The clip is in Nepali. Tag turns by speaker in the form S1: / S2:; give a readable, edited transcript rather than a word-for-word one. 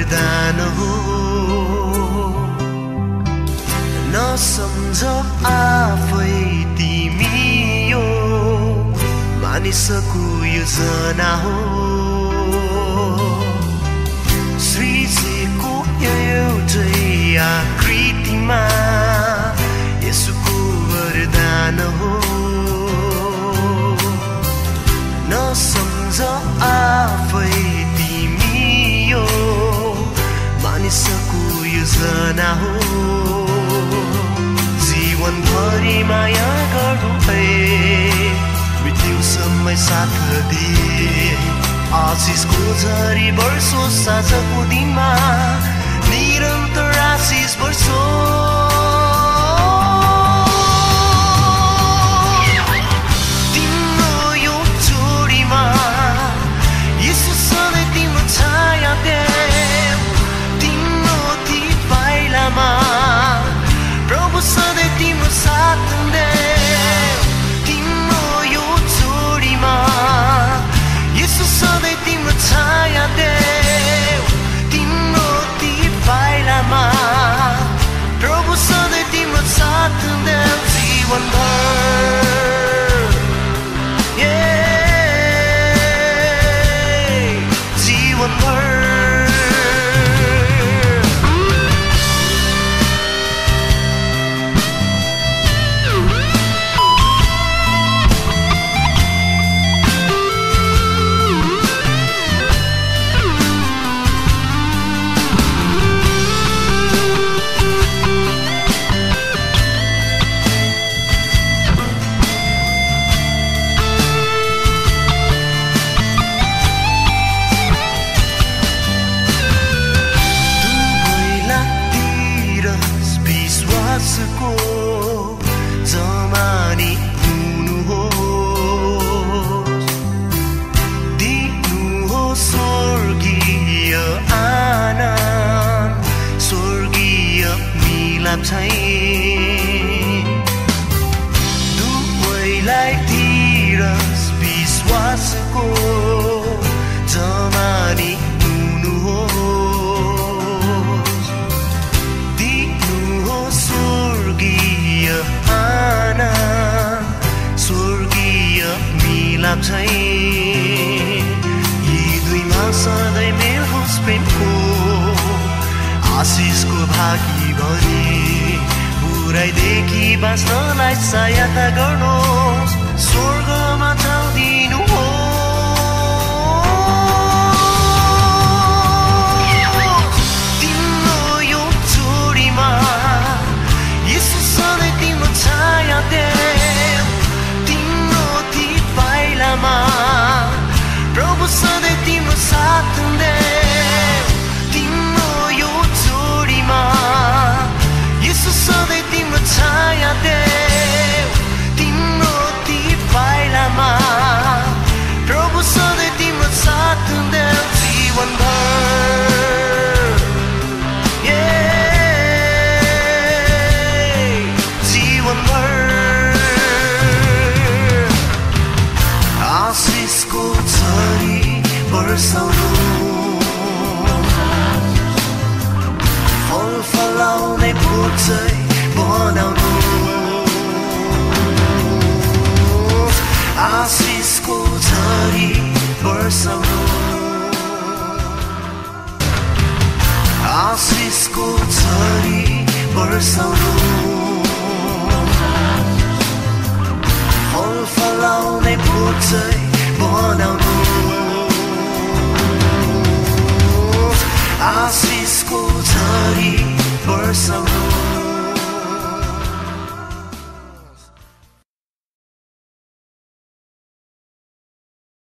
S1: वरदान हो। नसम्झ आफै तिमी यो मानिसको योजना हो। सृजेको एउटै आकृतिमा यसुको वरदान हो। नसम्झ आफै तिमी यो मानिसको योजना हो। जीवनभरि माया गर्नु भए मृत्युसम्म साथ दिए। आशिषको झरी वर्षो साँझको दिनमा निरन्तर आशिष वर्षो। तिम्रो यो जोडीमा यसो सधैँ तिम्रो छाया देऊ। तिम्रो ती पाइलामा प्रभु सधैँ तिम्रो साथ देऊ। तिम्रो यो जोडीमा यसो सधैँ तिम्रो छाया देऊ। तिम्रो ती पाइलामा प्रभु सधैँ तिम्रो साथ देऊ। जीवनभर जीवनभर विश्वासको जमानी हुनुहोस्। दिनुहोस् स्वर्गीय आनन्द, स्वर्गीय मिलाप चाहिँ दुवैलाई दिनुहोस्। विश्वासको जमानी हुनुहोस्। स्वर्गीय आनन्द, स्वर्गीय मिलाप चाहिँ यी दुईमा सधैँ मेल होस्। प्रेमको आशिषको भागी बने बुराइदेखि बाँच्नलाई सहायता गर्नुहोस्। स्वर्गमा ठाउँ दिनुहोस्। तिम्रो यो जोडीमा यसो सधैँ तिम्रो छाया देऊ। तिम्रो ती पाइलामा प्रभु सधैँ तिम्रो साथ देऊ। तिम्रो यो जोडीमा यसो सधैँ तिम्रो छाया देऊ। तिम्रो ती पाइलामा प्रभु सधैँ तिम्रो साथ देऊ। जीवनभर आशिषको झरी वर्षाउनु, फल फलाउने बोट चाहिँ बनाउनु। आशिषको झरी वर्षाउनु, आशिषको झरी वर्षाउनु। फल फलाउने बोट चाहिँ बनाउनु।